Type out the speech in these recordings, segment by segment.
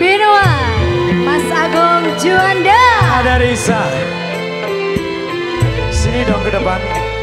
Benoa, Mas Agung Juanda. Ada Risa. Sini dong ke depan.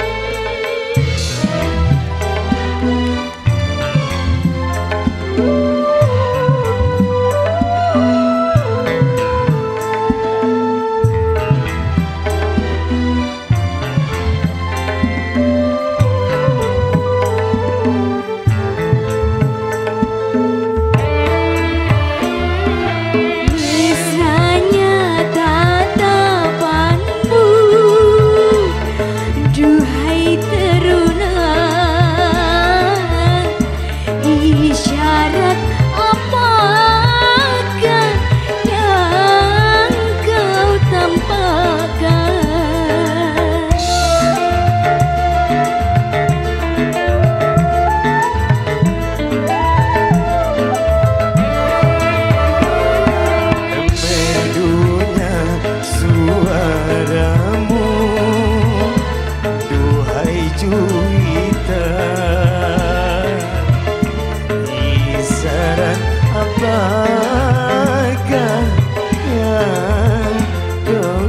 Apakah yang kau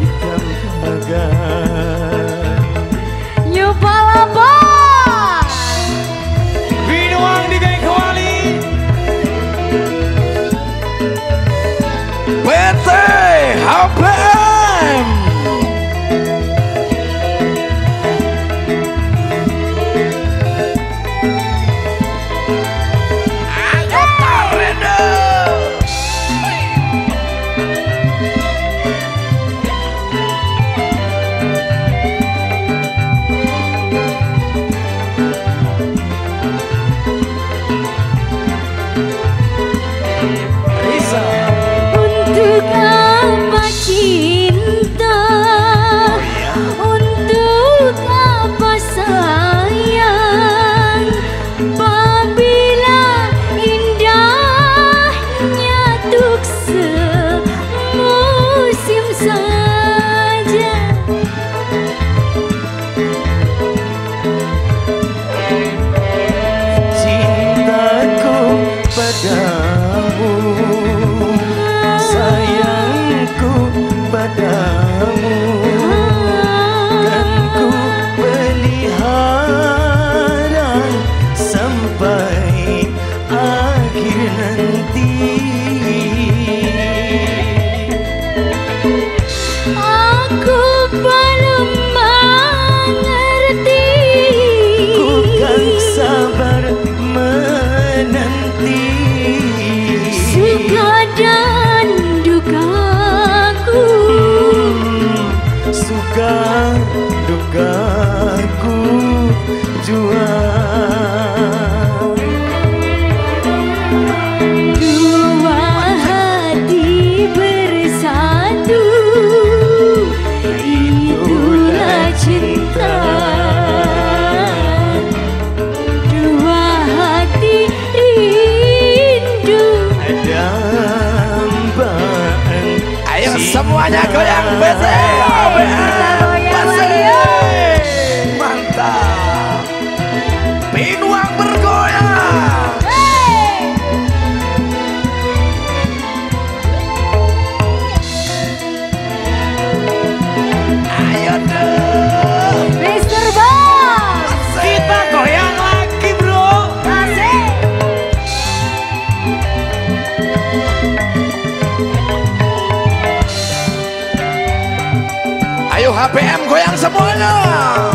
tambahkan? Yuk palapa Binuang di Bengkowali PT HPM. untuk apa cinta, untuk apa sayang, apabila indahnya tuk semusim saja. Cintaku padamu, sayangku padamu, kan ku pelihara sampai akhir nanti. Aku belum mengerti, Ku kan sabar menanti. suka dan dukaku, Suka dukaku jua. dua hati bersatu, itulah cinta. Dua hati rindu, Dambaan. Ayo semuanya goyang PT mantap. Binuang bergoyang. Ayo dong, Mr. Box. kita goyang lagi bro. Asik. Ayo HPM goyang semuanya.